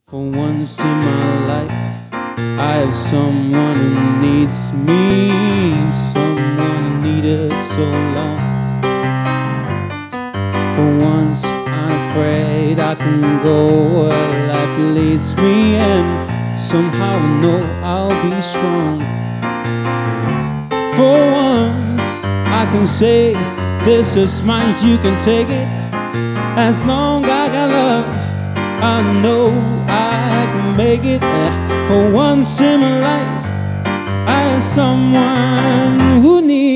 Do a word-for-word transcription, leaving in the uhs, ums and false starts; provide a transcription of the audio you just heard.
For once in my life, I have someone who needs me, someone I needed so long. For once I'm afraid I can go where life leads me, and somehow I know I'll be strong. For once I can say, this is mine, you can take it. As long as I got love, I know I can make it. For once in my life, I have someone who needs